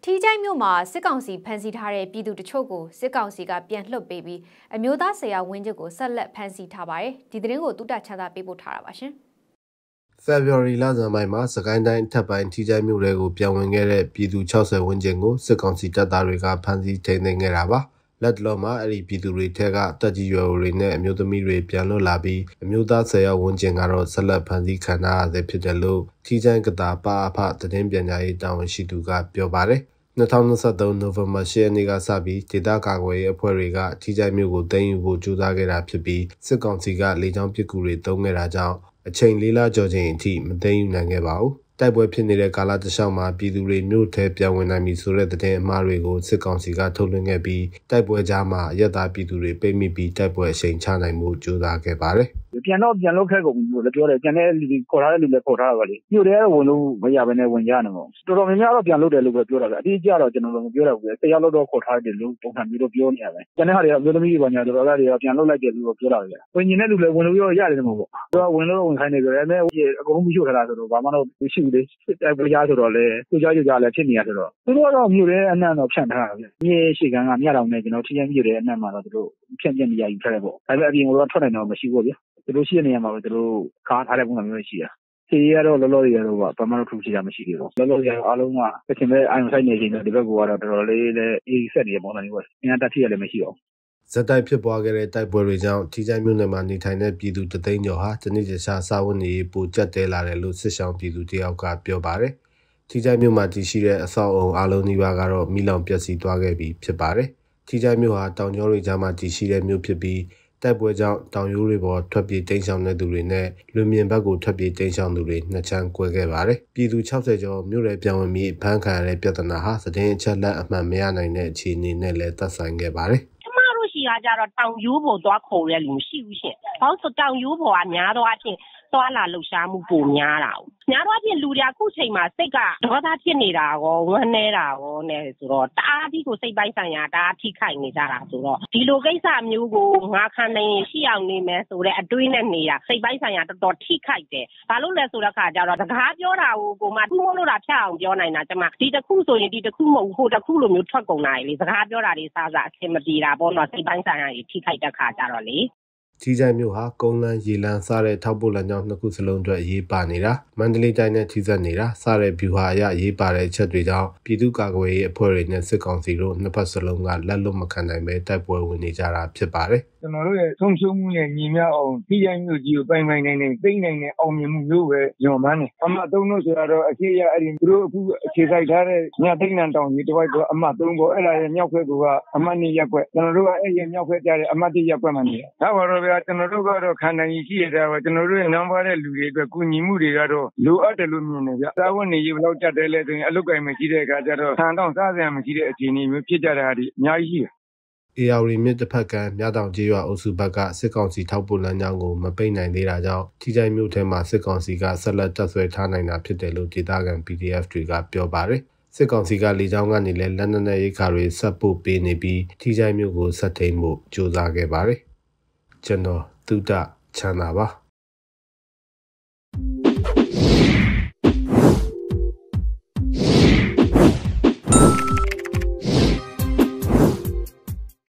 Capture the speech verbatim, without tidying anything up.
ထီးချိုင်းမြို့မှာစစ်ကောင်စီဖမ်းဆီးထားတဲ့ပြည်သူတချို့ကိုစစ်ကောင်စီကပြန်လွှတ်ပေးပြီးအမျိုးသားဆရာဝင်းကျစ်ကိုဆက်လက်ဖမ်းဆီးထားပါတယ်။ဒီသတင်းကိုတူတာချမ်းသာပေးပို့ထားတာပါရှင်။ February လဆန်းပိုင်းမှာစကိုင်းတိုင်းထပ်ပိုင်းထီးချိုင်းမြို့တွေကိုပြန်ဝင်ခဲ့တဲ့ပြည်သူ၆၀ဝန်းကျင်ကိုစစ်ကောင်စီတပ်သားတွေကဖမ်းဆီးထိန်းသိမ်းခဲ့တာပါ။လက်တလုံးမှာအဲ့ဒီပြည်သူတွေထက်ကတက်ကြီးရွယ်တွေနဲ့အမျိုးသမီးတွေပြန်လွတ်လာပြီးအမျိုးသားဆယ်ယောက်ဝန်းကျင်ကတော့ဆက်လက်ဖမ်းဆီးခံထားရဆဲဖြစ်တယ်လို့ထီးချိုင်းကတာပအဖသတင်းပြန်ကြားရေးတာဝန်ရှိသူကပြောပါတယ်။၂၀၂၃နိုဝင်ဘာ၈ရက်နေ့ကစပြီးဒေသကာကွယ်ရေးအဖွဲ့တွေကထီးချိုင်းမြို့ကိုသိမ်းယူဖို့ကြိုးစားခဲ့တာဖြစ်ပြီးစစ်ကောင်စီကလေကြောင်းပစ်ကူတွေတုံးခဲ့တာကြောင့်အချိန်လေးလကျော်ချိန်အထိမသိမ်းယူနိုင်ခဲ့ပါဘူး။တိုက်ပွဲဖြစ်နေတဲ့ကာလတစ်လျှောက်မှာပြည်သူတွေမြို့ထဲပြန်ဝင်နိုင်ပြီဆိုတဲ့သတင်းအမှားတွေကိုစစ်ကောင်စီကထုတ်လွှင့်ခဲ့ပြီးတိုက်ပွဲကြားမှာရက်သားပြည်သူတွေပိတ်မိပြီးတိုက်ပွဲအချိန်ချနိုင်မှုကြိုးစားခဲ့ပါတယ်။ပြန်တော့ပြန်လို့ခက်ကုန်ပြီလို့ပြောတယ်ပြန်တဲ့လူတွေခေါ်ထားတဲ့လူတွေခေါ်ထားတာပါလေမြို့ထဲဝင်လို့မရဘဲနဲ့ဝင်ကြနေမှာတော်တော်များများတော့ပြန်လို့တယ်လို့ပဲပြောတာပဲအတိအကျတော့ကျွန်တော်တို့မပြောတော့ဘူးတယောက်တော့ခေါ်ထားတယ်လို့ပုံစံမျိုးတော့ပြောနေရတယ်ကျန်တဲ့ဟာတွေကအမျိုးသမီးတွေပါညာတော်တော်တွေကပြန်လို့လိုက်တယ်လို့ပြောတာပဲဝင်နေတဲ့လူလည်းဝင်လို့ရတယ်မှာပေါ့သူကဝင်လို့ဝင်ခိုင်းနေကြတယ်အဲ့အကုန်လုံးမရှိထားတာဆိုတော့ဘာမှတော့မရှိဘူးလေတိုက်ပွဲကြားဆိုတော့လေသူကြားကြလည်းဖြစ်နေရဆိုတော့သူတို့ကတော့မြို့ထဲအနှံ့တော့ဖြန့်ထားတာပဲမြေရှိကန်းကမြတောင်နဲ့ကျွန်တော်ထီးချိုင်းမြို့ထဲအနှံ့မှာတော့သူတို့ဖြန့်ပြနေရယူထားတယ်ပေါ့ဒါပေမဲ့အပြင်ကတော့ထွက်နိုင်တော့မရှိဘူးဗျသူတို့ရှိနေရမှာပဲသူတို့ကားထားတဲ့ပုံစံမျိုးရှိတာစီရတော့လောလောတွေကတော့ဘာမှတော့ထူးခြားတာမရှိသေးဘူးလောလောတွေကတော့အားလုံးကတစ်ချိန်ပဲအိုင်ဆိုင်နေချိန်တော့ဒီဘက်ကတော့တော်တော်လေးလည်းအေးဆက်နေတဲ့ပုံစံမျိုးပဲအများတက်ထိရလည်းမရှိတော့ဇက်တိုက်ဖြစ်ပွားခဲ့တဲ့တိုက်ပွဲတွေကြောင့်ထီးချိုင်းမြို့နယ်မှာနေထိုင်တဲ့ပြည်သူတသိန်းကျော်ဟာတနေ့တခြားစာဝတ်နေရေးပိုကျပ်တဲလာတယ်လို့စစ်ဆောင်ပြည်သူတယောက်ကပြောပါတယ်။ထီးချိုင်းမြို့မှာတည်ရှိတဲ့အဆောက်အုံအားလုံးနီးပါးကတော့မိလောင်ပျက်စီးသွားခဲ့ပြီဖြစ်ပါတယ်။ထီးချိုင်းမြို့ဟာတောင်ကျောတွေကြားမှာတည်ရှိတဲ့မြို့ဖြစ်ပြီးတိုက်ပွဲကြောင့်တောင်ရိုးတွေပေါ်ထွက်ပြေးတိမ်းရှောင်တဲ့သူတွေနဲ့လူမြင်ဘက်ကိုထွက်ပြေးတိမ်းရှောင်သူတွေနှစ်ချမ်းကွဲခဲ့ပါတယ်။ပြည်သူ၆၀ကျော်မြို့နယ်ပြောင်းဝင်ပြီးဖမ်းခံရတဲ့ပြဿနာဟာသတင်းအချက်လက်အမှန်မရနိုင်တဲ့အခြေအနေနဲ့လည်းသက်ဆိုင်ခဲ့ပါတယ်။ကျမတို့ရှိကကြတော့တောင်ရိုးပေါ်သွားခေါ်ရလူမရှိဘူးရှင်။ဘာလို့ဆိုတောင်ရိုးပေါ်ကများတော့အဖြစ်သွားလာလှုပ်ရှားမှုပုံများတာ။များတော့အဖြစ်လူတွေအခုချိန်မှာစိတ်ကဒေါသဖြစ်နေတာရောဝမ်းနေတာရောနဲ့ဆိုတော့တအားဒီကိုစိတ်ပိုင်းဆိုင်ရာတအားထိခိုက်နေကြတာဆိုတော့ဒီလိုကိစ္စမျိုးကိုငါခံနိုင်ရှိအောင်နေမယ်ဆိုတဲ့အတွေးနဲ့နေတာစိတ်ပိုင်းဆိုင်ရာတော်တော်ထိခိုက်တယ်။ဘာလို့လဲဆိုတော့ခါကြတော့စကားပြောတာကိုကိုမထူးမလို့တာဖြတ်အောင်ပြောနိုင်တာကျမဒီတစ်ခုဆိုရင်ဒီတစ်ခုမဟုတ်ဟိုတစ်ခုလိုမျိုးထွက်ကုန်တာလေစကားပြောတာတွေစားစားအဆင်မပြေတာပေါ့နော်စိတ်ပိုင်းဆိုင်ရာကြီးထိခိုက်တဲ့ခါကြတော့လေထီးချိုင်းမြို့ဟာကုန်းလန်းရေလန်းစတဲ့ထောက်ပို့လမ်းကြောင်းနှစ်ခုစလုံးအတွက်ရေးပါနေတာမန္တလေးတိုင်းနဲ့ထိစပ်နေတာစတဲ့ဗျူဟာအရရေးပါတဲ့အချက်တွေကြောင့်ပြည်သူ့ကာကွယ်ရေးအဖွဲ့တွေနဲ့စစ်ကောင်စီတို့နှစ်ဖက်စလုံးကလက်လွတ်မခံနိုင်ပဲတိုက်ပွဲဝင်နေကြတာဖြစ်ပါတယ်ကျွန်တော်တို့ရဲ့ဆုံးရှုံးမှုနဲ့ညီမျှအောင်ထီးချိုင်းမြို့ကြီးကိုပိုင်ပိုင်နိုင်နိုင်သိမ့်နိုင်တဲ့အောင်မြင်မှုမျိုးပဲညွန်မှန်းတယ်အမှတ်သုံးလို့ဆိုတော့အခြေရအဲ့ဒီသူတို့အခုအခြေစိုက်ထားတဲ့ညသိန်းနံတောင်ကြီးတစ်ဝိုက်ကအမှတ်သုံးပေါ်အဲ့ဒါရဲ့မြောက်ဘက်ကအမှတ်နှစ်ရက်ွက်ကျွန်တော်တို့ကအဲ့ဒီမြောက်ဘက်ကြတဲ့အမှတ်တစ်ရက်ွက်မှနေတယ်ဒါပါတော့ဗျာကျွန်တော်တို့ကတော့ခံနိုင်ရရှိရတာပါကျွန်တော်တို့ရဲ့နံပါတ်တဲ့လူတွေအတွက်ကူညီမှုတွေကတော့လိုအပ်တယ်လို့မြင်တယ်ဗျစာဝတ်နေရေးဘယ်လောက်ကြက်တယ်လဲဆိုရင်အလုတ်ကိုင်မရှိတဲ့အခါကျတော့ဆန်တော့စားစရာမရှိတဲ့အခြေအနေမျိုးဖြစ်ကြတာဒီအများကြီးရှိတယ်အေယာဝတီမြစ်တစ်ဖက်ကမြတောင်ကျေးရွာအုပ်စုဘက်ကစစ်ကောင်စီထောက်ပို့လမ်းကြောင်းကိုမပိတ်နိုင်သေးတာကြောင့်ထီးချိုင်းမြို့ထဲမှာစစ်ကောင်စီကဆက်လက်တပ်ဆွဲထားနိုင်တာဖြစ်တယ်လို့ဒေသခံ P D F တွေကပြောပါတယ်စစ်ကောင်စီကလေကြောင်းကနေလည်းလက်နက်နဲ့ရိတ်ခါတွေဆက်ပို့ပေးနေပြီးထီးချိုင်းမြို့ကိုဆက်ထိန်ဖို့ကြိုးစားခဲ့ပါတယ်ကျွန်တော်သုတချမ်းသာပါ